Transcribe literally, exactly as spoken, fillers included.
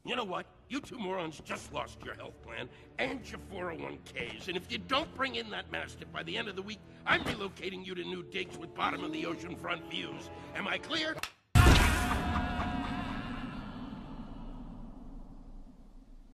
You know what? You two morons just lost your health plan and your four oh one Ks, and if you don't bring in that mastiff by the end of the week, I'm relocating you to new digs with bottom-of-the-ocean front views. Am I clear?